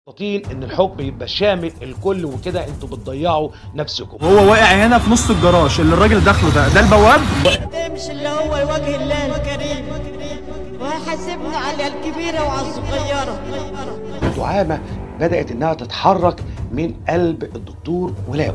مبسوطين ان الحكم يبقى شامل الكل وكده انتوا بتضيعوا نفسكم. هو واقع هنا في نص الجراج اللي الراجل داخله ده البواب. مش اللي هو وجه الله الكريم وهيحاسبنا على الكبيره وعلى الصغيره. الدعامه بدات انها تتحرك من قلب الدكتور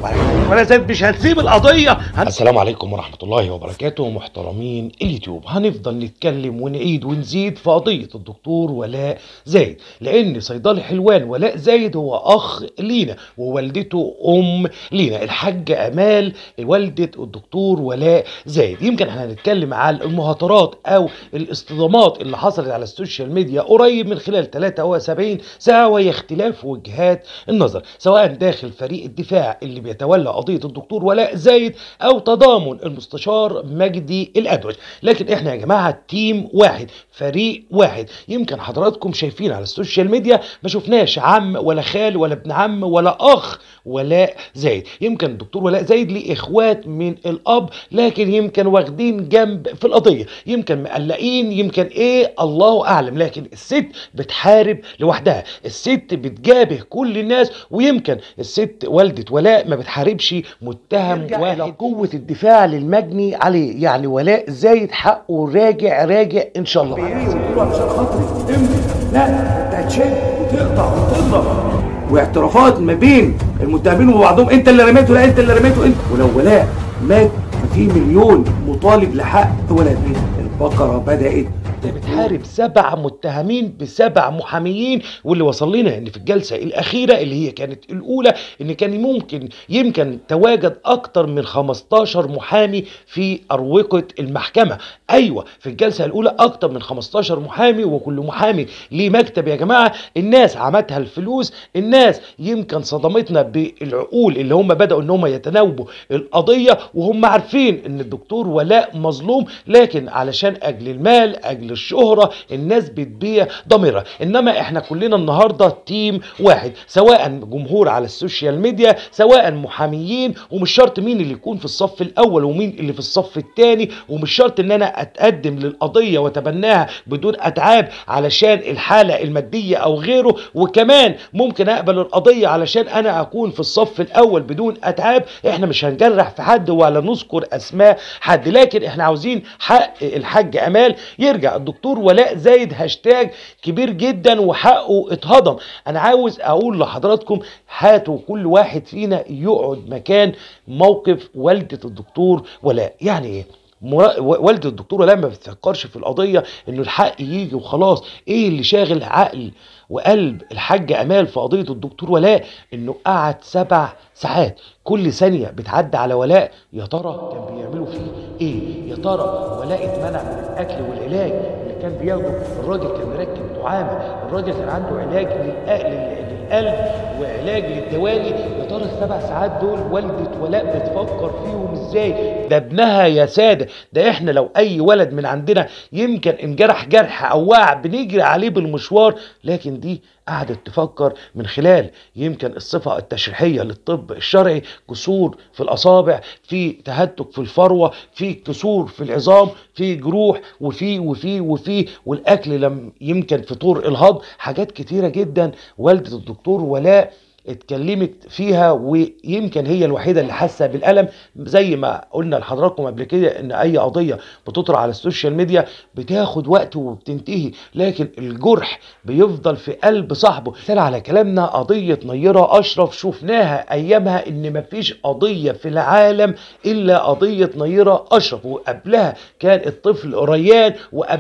ولا زاد مش هنسيب القضيه. السلام عليكم ورحمه الله وبركاته محترمين اليوتيوب. هنفضل نتكلم ونعيد ونزيد في قضيه الدكتور ولاء زايد، لان صيدلي حلوان ولاء زايد هو اخ لينا ووالدته ام لينا، الحاجه امال والده الدكتور ولاء زايد. يمكن احنا هنتكلم على المهاترات او الاصطدامات اللي حصلت على السوشيال ميديا قريب من خلال 73 ساعه، وهي اختلاف وجهات النظر سواء داخل فريق الدفاع اللي بيتولى قضيه الدكتور ولاء زايد او تضامن المستشار مجدي الأدوج. لكن احنا يا جماعه تيم واحد، فريق واحد. يمكن حضراتكم شايفين على السوشيال ميديا ما شفناش عم ولا خال ولا ابن عم ولا اخ ولاء زايد. يمكن الدكتور ولاء زايد ليه اخوات من الاب، لكن يمكن واخدين جنب في القضيه، يمكن مقلقين، يمكن ايه الله اعلم. لكن الست بتحارب لوحدها، الست بتجابه كل الناس، ويمكن الست والدة ولاء ما بتحاربش متهم واحد. قوة الدفاع للمجني عليه، يعني ولاء زايد حقه راجع ان شاء الله. عشان خاطري لا انت هتشد وتقطع وتضرب، واعترافات ما بين المتهمين وبعضهم، انت اللي رميته، لا انت اللي رميته انت. ولو ولاء مات ففي مليون مطالب لحق ولد. البقرة بدأت بتحارب 7 متهمين ب7 محاميين، واللي وصل لنا ان في الجلسه الاخيره اللي هي كانت الاولى ان كان يمكن تواجد اكتر من 15 محامي في اروقه المحكمه. ايوه في الجلسه الاولى اكتر من 15 محامي، وكل محامي ليه مكتب يا جماعه. الناس عمتها الفلوس، الناس يمكن صدمتنا بالعقول اللي هم بداوا ان هم يتناوبوا القضيه وهم عارفين ان الدكتور ولاء مظلوم، لكن علشان اجل المال اجل الشهرة الناس بتبيع ضميرها. انما احنا كلنا النهاردة تيم واحد، سواء جمهور على السوشيال ميديا سواء محاميين، ومش شرط مين اللي يكون في الصف الاول ومين اللي في الصف الثاني، ومش شرط ان انا اتقدم للقضية واتبناها بدون اتعاب علشان الحالة المادية او غيره، وكمان ممكن اقبل القضية علشان انا اكون في الصف الاول بدون اتعاب. احنا مش هنجرح في حد ولا نذكر اسماء حد، لكن احنا عاوزين حق الحاج امال يرجع. الدكتور ولاء زايد هاشتاج كبير جدا وحقه اتهضم. انا عاوز اقول لحضراتكم هاتوا كل واحد فينا يقعد مكان موقف والدة الدكتور ولاء. يعني ايه والدة الدكتور ولاء ما بتفكرش في القضية انه الحق يجي وخلاص. ايه اللي شاغل عقل وقلب الحاجة امال في قضية الدكتور ولاء؟ انه قعد 7 ساعات كل ثانية بتعدي على ولاء. يا ترى كان بيعملوا فيه ايه؟ يا ترى ولاء اتمنع من الاكل والعلاج اللي كان بياخده؟ الراجل كان مركب دعامة، الراجل كان عنده علاج للقلب وعلاج للدوالي. يا ترى ال7 ساعات دول والدة ولاء بتفكر فيهم ازاي؟ ده ابنها يا سادة، ده احنا لو اي ولد من عندنا يمكن انجرح جرح او وقع بنجري عليه بالمشوار، لكن دي قعدت تفكر من خلال يمكن الصفة التشريحية للطب الشرعي، كسور في الأصابع، في تهتك في الفروة، في كسور في العظام، في جروح، وفي والأكل لم يمكن في طور الهضم. حاجات كتيرة جدا والدة الدكتور ولاء اتكلمت فيها، ويمكن هي الوحيدة اللي حاسة بالألم. زي ما قلنا لحضراتكم قبل كده ان اي قضية بتطرح على السوشيال ميديا بتاخد وقت وبتنتهي، لكن الجرح بيفضل في قلب صاحبه. مثال على كلامنا قضية نيرة أشرف، شفناها ايامها ان مفيش قضية في العالم الا قضية نيرة أشرف، وقبلها كان الطفل ريان،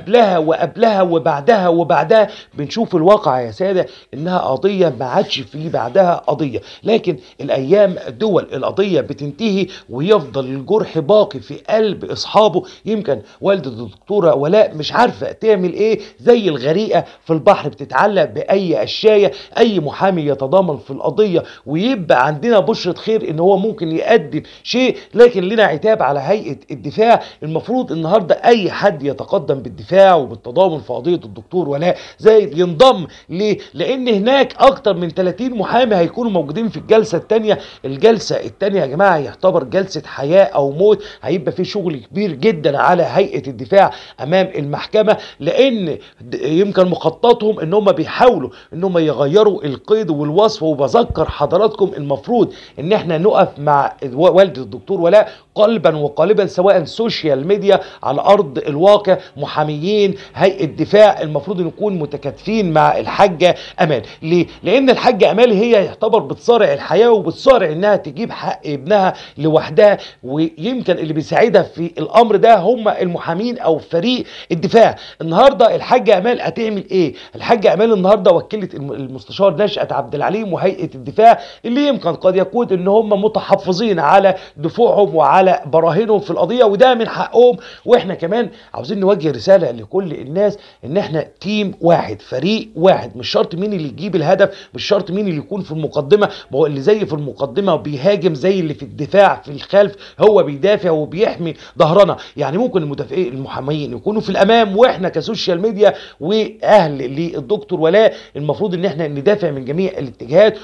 وقبلها وبعدها بنشوف الواقع يا سادة انها قضية ما عادش في بعدها قضية. لكن الايام دول القضية بتنتهي ويفضل الجرح باقي في قلب اصحابه. يمكن والدة الدكتورة ولاء مش عارفة تعمل ايه، زي الغريقة في البحر بتتعلق باي قشاية. اي محامي يتضامن في القضية ويبقى عندنا بشرة خير ان هو ممكن يقدم شيء، لكن لنا عتاب على هيئة الدفاع. المفروض النهاردة اي حد يتقدم بالدفاع وبالتضامن في قضية الدكتور ولاء زايد ينضم ليه؟ لان هناك اكتر من 30 محامي هيكونوا موجودين في الجلسه الثانيه. الجلسه الثانيه يا جماعه يعتبر جلسه حياه او موت، هيبقى في شغل كبير جدا على هيئه الدفاع امام المحكمه، لان يمكن مخططهم ان هم بيحاولوا ان هم يغيروا القيد والوصف. وبذكر حضراتكم المفروض ان احنا نقف مع والده الدكتور ولاء قلبا وقالبا، سواء سوشيال ميديا على ارض الواقع، محاميين هيئه دفاع المفروض نكون متكاتفين مع الحاجه امال. ليه؟ لان الحاجه امال هي يعتبر بتصارع الحياه وبتصارع انها تجيب حق ابنها لوحدها، ويمكن اللي بيساعدها في الامر ده هم المحامين او فريق الدفاع. النهارده الحاجه امال هتعمل ايه؟ الحاجه امال النهارده وكلت المستشار نشأت عبد العليم وهيئه الدفاع، اللي يمكن قد يكون ان هم متحفظين على دفوعهم وعلى براهينهم في القضيه، وده من حقهم. واحنا كمان عاوزين نوجه رساله لكل الناس ان احنا تيم واحد، فريق واحد، مش شرط مين اللي يجيب الهدف، مش شرط مين اللي يكون في المقدمه، ما هو اللي زي في المقدمه بيهاجم زي اللي في الدفاع في الخلف هو بيدافع وبيحمي ظهرنا. يعني ممكن المدافعين المحامين يكونوا في الامام، واحنا كسوشيال ميديا واهل للدكتور ولاء المفروض ان احنا ندافع من جميع الاتجاهات،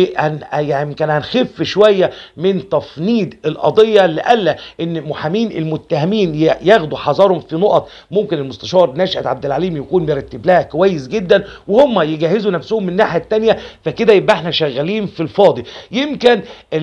يعني كان هنخف شويه من تفنيد القضيه، لألا ان محامين المتهمين ياخدوا حذرهم في نقط ممكن المستشار نشأت عبد العليم يكون مرتب لها كويس جدا، وهم يجهزوا نفسهم من الناحيه الثانيه، فكده يبقى احنا شغالين في الفاضي. يمكن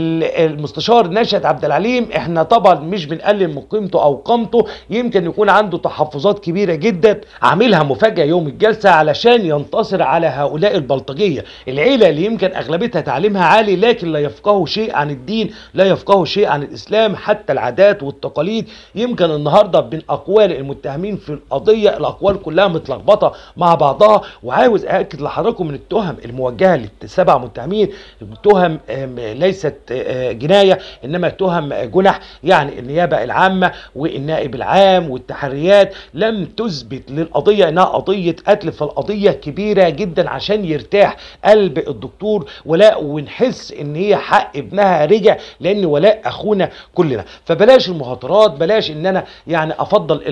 المستشار نشأت عبد العليم احنا طبعا مش بنقلل من قيمته او قامته، يمكن يكون عنده تحفظات كبيره جدا، عاملها مفاجاه يوم الجلسه علشان ينتصر على هؤلاء البلطجيه، العيله اللي يمكن اغلبيتها تعليمها عالي لكن لا يفقهوا شيء عن الدين، لا يفقهوا شيء عن الاسلام، حتى العادات والتقاليد. يمكن النهارده بين اقوال المتهمين في القضيه الاقوال كلها متلخبطه مع بعضها، وعاوز اكد لحضراتكم من التهم الموجهه للسبع متهمين تهم ليست جنايه انما تهم جنح، يعني النيابه العامه والنائب العام والتحريات لم تثبت للقضيه انها قضيه قتل، فالقضيه كبيره جدا عشان يرتاح قلب الدكتور ولاء ونحس ان هي حق ابنها رجع، لان ولاء اخونا كلنا. فبلاش المهاترات، بلاش ان انا يعني افضل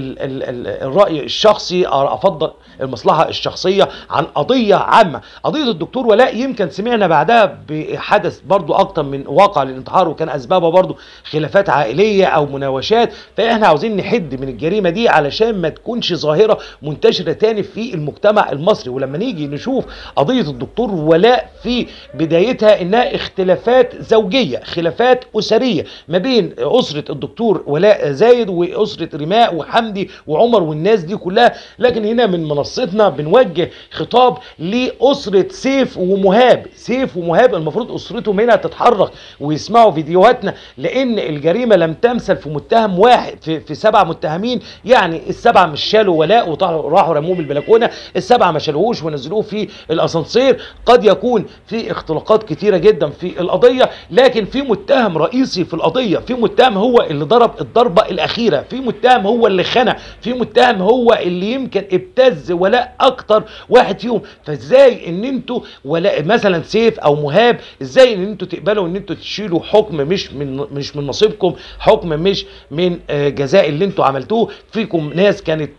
الراي الشخصي او افضل المصلحه الشخصيه عن قضيه عامه. قضيه الدكتور ولاء يمكن سمعنا بعدها بحدث برضو اكتر من واقع للانتحار، وكان اسبابها برضو خلافات عائليه او مناوشات، فاحنا عاوزين نحد من الجريمه دي علشان ما تكونش ظاهره منتشره تاني في المجتمع المصري. ولما نيجي نشوف قضيه الدكتور ولاء في بدايتها انها اختلافات زوجيه، خلافات اسريه ما بين اسره الدكتور ولاء زايد واسره رماء وحمدي وعمر والناس دي كلها، لكن هنا من منصتنا بنوجه خطاب لاسره سيف ومهاب. سيف ومهاب المفروض اسرتهم هنا تتحرك ويسمعوا فيديوهاتنا، لان الجريمه لم تمثل في متهم واحد، في 7 متهمين، يعني ال7 مش شالوا ولاء وراحوا رموه من البلكونه، ال7 ما شالوهوش ونزلوه في الاسانسير. قد يكون في اختلاقات كتيره جدا في القضيه، لكن في متهم رئيسي في القضيه، في متهم هو اللي ضرب الضربه الاخيره، في متهم هو اللي خنق، في متهم هو اللي يمكن ابتز ولاء اكتر واحد فيهم. فازاي ان انتوا ولا مثلا سيف او مهاب، ازاي ان انتوا تقبلوا ان انتوا تشيلوا حكم مش من نصيبكم، حكم مش من جزاء اللي انتوا عملتوه؟ فيكم ناس كانت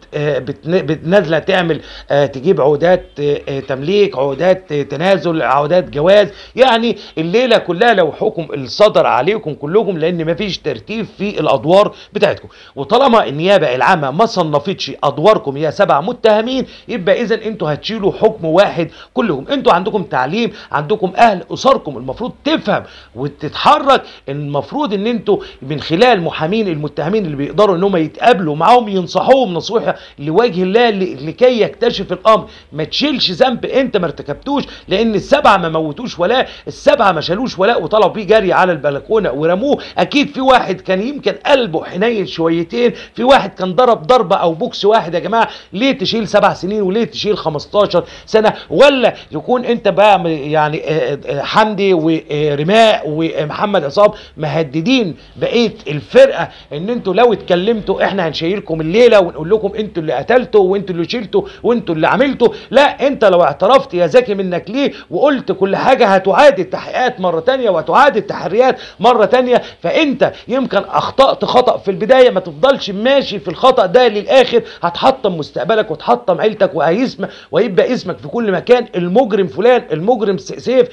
نازله تعمل تجيب عقودات تمليك، عقودات تنازل، عقودات جواز، يعني الليله كلها لو حكم الصدر عليكم كلكم، لان مفيش ترتيب في الادوار بتاعتكم. وطالما النيابه العامه ما صنفتش ادواركم يا 7 متهمين، يبقى اذا انتوا هتشيلوا حكم واحد كلهم. انتوا عندكم تعليم، عندكم اهل اسركم المفروض تفهم وتتحرك. المفروض ان انتوا من خلال محامين المتهمين اللي بيقدروا ان هم يتقابلوا معاهم ينصحوهم نصيحه لوجه الله لكي يكتشف الامر. ما تشيلش ذنب انت ما ارتكبتوش، لان ال7 ما موتوش ولاء، ال7 ما شالوش ولاء وطلعوا بيه جري على البلكونه ورموه. اكيد في واحد كان يمكن قلبه حنين شويتين، في واحد كان ضرب ضربه او بوكس واحد. يا جماعه ليه تشيل 7 سنين وليه تشيل 15 سنه؟ ولا يكون انت بقى يعني حمدي ورماء ومحمد عصام مهددين بقيه الفرقه ان انتوا لو اتكلمتوا احنا هنشيلكم الليله ونقول لكم انتوا اللي قتلتوا وانتوا اللي شلتوا وانتوا اللي عملتوا؟ لا، انت لو اعترفت يا زكي منك ليه وقلت كل حاجه هتعاد التحقيقات مره ثانيه وهتعاد التحريات مره ثانيه. فانت يمكن اخطات خطا في البدايه، ما تفضلش ماشي في الخطا ده للاخر، هتحطم مستقبلك وتحطم عيلتك وهيبقى اسمك في كل مكان. المجرم فلان، المجرم سيف،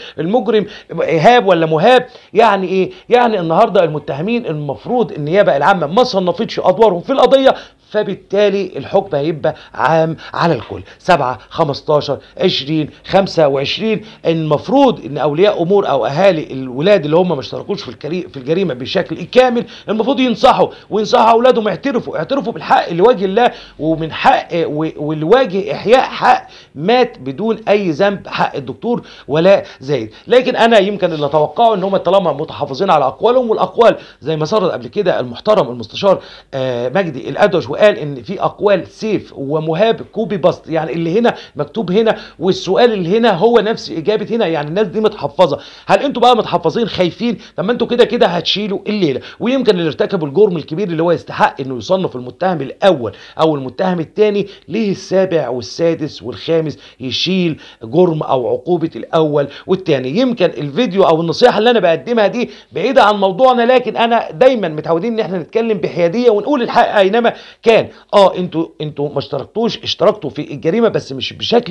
المجرم ايهاب ولا مهاب. يعني ايه؟ يعني النهارده المتهمين المفروض النيابه العامه ما صنفتش ادوارهم في القضيه، فبالتالي الحكم هيبقى عام على الكل. 7 15 20 25 المفروض ان اولياء امور او اهالي الولاد اللي هم ما اشتركوش في الجريمه بشكل كامل المفروض ينصحوا وينصحوا اولادهم يعترفوا بالحق لوجه الله، ومن حق ولوجه احياء حق مات بدون اي ذنب، حق الدكتور ولاء زايد. لكن انا يمكن اللي اتوقعه ان هم طالما متحفظين على اقوالهم، والاقوال زي ما صار قبل كده المحترم المستشار مجدي الأدوش وقال ان في اقوال سيف ومهاب كوبي باست، يعني اللي هنا مكتوب هنا والسؤال اللي هنا هو نفس اجابه هنا، يعني الناس دي متحفظه. هل انتوا بقى متحفظين خايفين؟ طب ما انتوا كده كده هتشيلوا الليله. ويمكن اللي ارتكبوا الجرم الكبير اللي هو يستحق انه يصنف المتهم الاول او المتهم الثاني، ليه السابع والسادس والخامس يشيل جرم او عقوبه الاول والثاني؟ يمكن الفيديو او النصيحه اللي انا بقدمها دي بعيده عن موضوعنا، لكن انا دايما متعودين ان احنا نتكلم بحياديه ونقول الحق اينما كان. انتوا ما اشتركتوا في الجريمه بس مش بشكل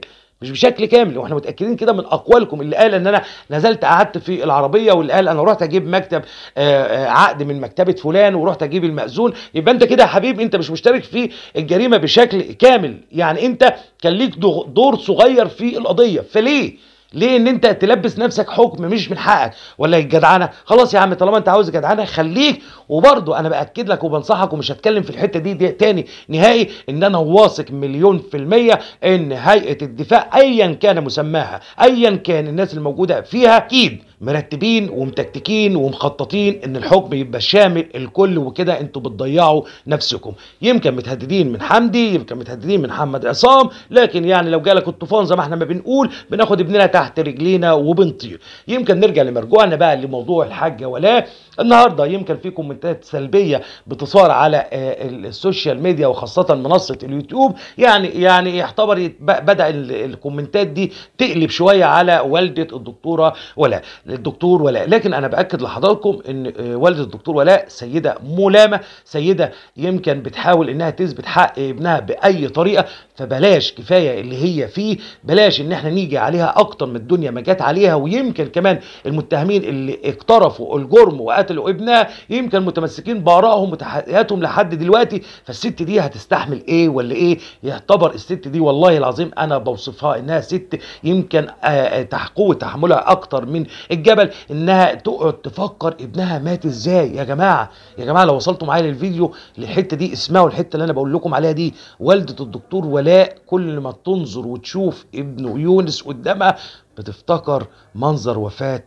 كامل، واحنا متاكدين كده من اقوالكم. اللي قال ان انا نزلت قعدت في العربيه، واللي قال انا رحت اجيب مكتب عقد من مكتبه فلان ورحت اجيب المأذون، يبقى انت كده يا حبيبي انت مش مشترك في الجريمه بشكل كامل، يعني انت كان ليك دور صغير في القضيه. ليه ان انت تلبس نفسك حكم مش من حقك؟ ولا الجدعنه؟ خلاص يا عم طالما انت عاوز الجدعنه خليك. وبرضه انا باكد لك وبنصحك ومش هتكلم في الحته دي تاني نهائي، ان انا واثق 100% ان هيئه الدفاع ايا كان مسماها، ايا كان الناس الموجوده فيها، اكيد مرتبين ومتكتكين ومخططين ان الحكم يبقى شامل الكل، وكده انتوا بتضيعوا نفسكم. يمكن متهددين من حمدي، يمكن متهددين من محمد عصام، لكن يعني لو جالك الطوفان زي ما احنا ما بنقول بناخد ابننا تحت رجلينا وبنطير. يمكن نرجع لمرجوعنا بقى لموضوع الحاجه ولاء. النهارده يمكن في كومنتات سلبيه بتصار على السوشيال ميديا وخاصه منصه اليوتيوب، يعني يعتبر بدا الكومنتات دي تقلب شويه على والده الدكتور ولاء. لكن انا باكد لحضراتكم ان والده الدكتور ولاء سيده ملامه، سيده يمكن بتحاول انها تثبت حق ابنها باي طريقه، فبلاش كفايه اللي هي فيه، بلاش ان احنا نيجي عليها اكتر من الدنيا ما جت عليها. ويمكن كمان المتهمين اللي اقترفوا الجرم وقتلوا ابنها يمكن متمسكين بارائهم وتحقيقاتهم لحد دلوقتي، فالست دي هتستحمل ايه ولا ايه؟ يعتبر الست دي والله العظيم انا بوصفها انها ست يمكن قوه تحملها اكتر من الجبل، انها تقعد تفكر ابنها مات ازاي. يا جماعه لو وصلتوا معايا للفيديو للحته دي اسمعوا الحته اللي انا بقول لكم عليها دي. والده الدكتور ولاء كل ما تنظر وتشوف ابنه يونس قدامها بتفتكر منظر وفاه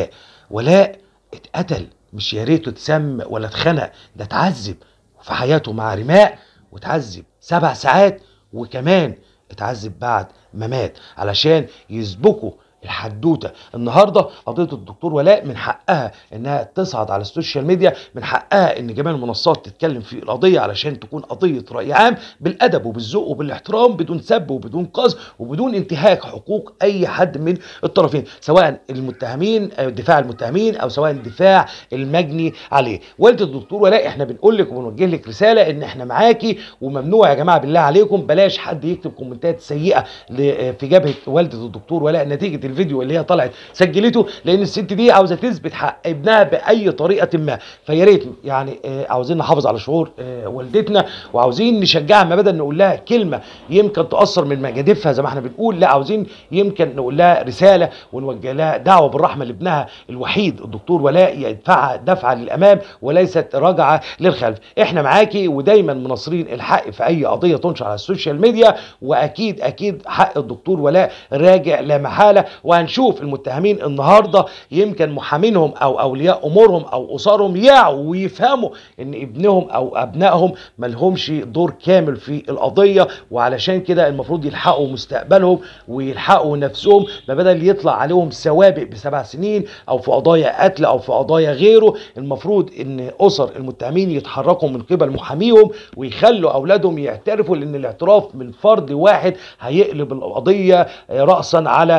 ولاء اتقتل، مش يا ريته اتسم ولا اتخنق، ده اتعذب في حياته مع رماء، واتعذب 7 ساعات، وكمان اتعذب بعد ما مات علشان يسبكوا الحدوته. النهارده قضيه الدكتور ولاء من حقها انها تصعد على السوشيال ميديا، من حقها ان جميع المنصات تتكلم في القضيه علشان تكون قضيه راي عام بالادب وبالذوق وبالاحترام، بدون سب وبدون قذف وبدون انتهاك حقوق اي حد من الطرفين، سواء المتهمين دفاع المتهمين او سواء دفاع المجني عليه. والده الدكتور ولاء احنا بنقول لك وبنوجه لك رساله ان احنا معاكي، وممنوع يا جماعه بالله عليكم بلاش حد يكتب كومنتات سيئه في جبهه والده الدكتور ولاء نتيجه الفيديو اللي هي طلعت سجلته، لان الست دي عاوزه تثبت حق ابنها باي طريقه ما. فيا ريت يعني عاوزين نحافظ على شعور والدتنا، وعاوزين نشجعها ما بدل نقول لها كلمه يمكن تاثر من مجادفها زي ما احنا بنقول، لا عاوزين يمكن نقول لها رساله ونوجه لها دعوه بالرحمه لابنها الوحيد الدكتور ولاء، يدفعها دفعه للامام وليست رجعه للخلف. احنا معاكي ودايما مناصرين الحق في اي قضيه تنشر على السوشيال ميديا، واكيد حق الدكتور ولاء راجع لا محاله. وهنشوف المتهمين النهارده يمكن محامينهم او اولياء امورهم او اسرهم يعوا ويفهموا ان ابنهم او ابنائهم ملهمش دور كامل في القضيه، وعلشان كده المفروض يلحقوا مستقبلهم ويلحقوا نفسهم، ما بدل يطلع عليهم سوابق ب7 سنين او في قضايا قتل او في قضايا غيره. المفروض ان اسر المتهمين يتحركوا من قبل محاميهم ويخلوا اولادهم يعترفوا، لان الاعتراف من فرد واحد هيقلب القضيه راسا على عقب.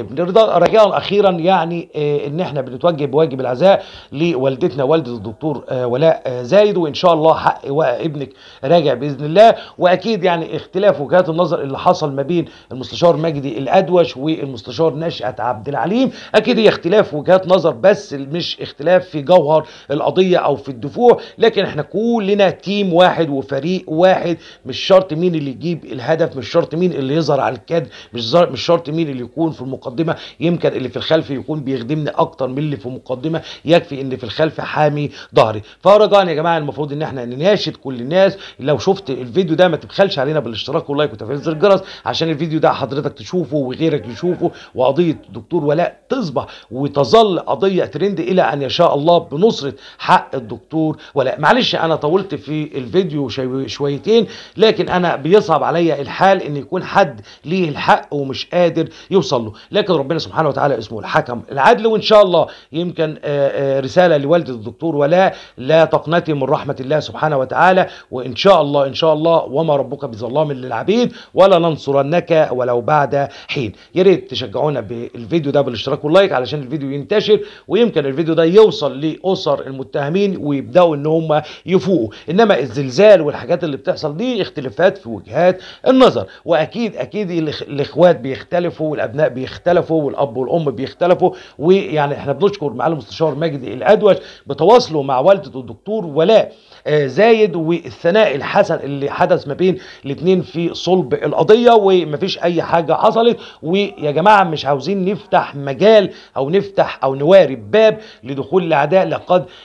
نعاقب. رجاء اخيرا يعني ان احنا بنتوجه بواجب العزاء لوالدتنا والده الدكتور ولاء زايد، وان شاء الله حق ابنك راجع باذن الله. واكيد يعني اختلاف وجهات النظر اللي حصل ما بين المستشار مجدي الادوش والمستشار نشأت عبد العليم اكيد هي اختلاف وجهات نظر، بس مش اختلاف في جوهر القضيه او في الدفوع، لكن احنا كلنا تيم واحد وفريق واحد. مش شرط مين اللي يجيب الهدف، مش شرط مين اللي يظهر على الكاد، مش شرط مين اللي يكون في المقدمه، يمكن اللي في الخلف يكون بيخدمني اكتر من اللي في المقدمه، يكفي ان في الخلف حامي ظهري. فرجاء يا جماعه المفروض ان احنا نناشد كل الناس، لو شفت الفيديو ده ما تبخلش علينا بالاشتراك واللايك وتفعيل زر الجرس عشان الفيديو ده حضرتك تشوفه وغيرك يشوفه، وقضيه الدكتور ولاء تصبح وتظل قضيه ترند الى ان يشاء الله بنصره حق الدكتور ولاء. معلش انا طولت في الفيديو شويتين، لكن انا بيصعب عليا الحال ان يكون حد ليه الحق ومش قادر يوصل له، لكن ربنا سبحانه وتعالى اسمه الحكم العدل. وان شاء الله يمكن رساله لوالده الدكتور ولاء، لا تقنطي من رحمه الله سبحانه وتعالى، وان شاء الله ان شاء الله وما ربك بظلام للعبيد ولا ننصرنك ولو بعد حين. يا ريت تشجعونا بالفيديو ده بالاشتراك واللايك علشان الفيديو ينتشر، ويمكن الفيديو ده يوصل لاسر المتهمين ويبداوا ان هم يفوقوا. انما الزلزال والحاجات اللي بتحصل دي اختلافات في وجهات النظر، واكيد الاخوات بيختلفوا والابناء بيختلفوا والاب والام بيختلفوا. ويعني احنا بنشكر معالي المستشار مجدي الادوش بتواصله مع والده الدكتور ولاء زايد، والثناء الحسن اللي حدث ما بين الاثنين في صلب القضيه، ومفيش اي حاجه حصلت. ويا جماعه مش عاوزين نفتح مجال او نفتح او نواري باب لدخول الاعداء،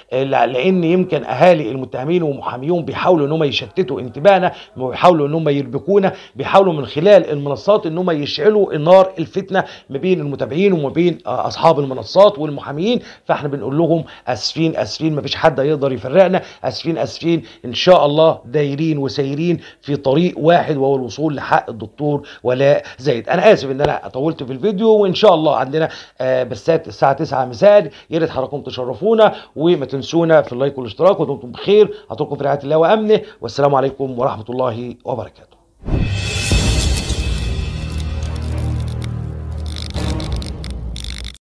لان يمكن اهالي المتهمين ومحاميون بيحاولوا ان هم يشتتوا انتباهنا، وبيحاولوا ان هم يربكونا، بيحاولوا من خلال المنصات ان هم يشعلوا نار الفتنه ما بين المتابعين وما بين اصحاب المنصات والمحاميين. فاحنا بنقول لهم اسفين اسفين، مفيش حد يقدر يفرقنا، اسفين اسفين، ان شاء الله دايرين وسايرين في طريق واحد وهو الوصول لحق الدكتور ولاء زايد. انا اسف ان انا طولت في الفيديو، وان شاء الله عندنا بثات الساعه 9 مساء، يا ريت حضراتكم تشرفونا وما تنسونا في اللايك والاشتراك، ودمتم بخير، اترككم في رعايه الله وامنه، والسلام عليكم ورحمه الله وبركاته.